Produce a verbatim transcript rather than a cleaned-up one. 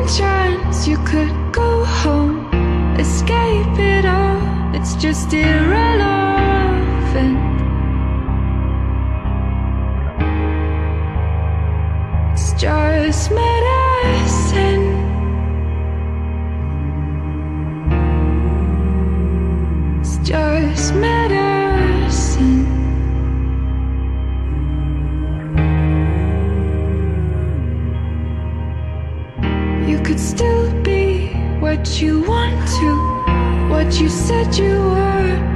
chance you could go home, escape it all, it's just irrelevant. It's just medicine. It's just medicine. You could still be what you want to, what you said you were.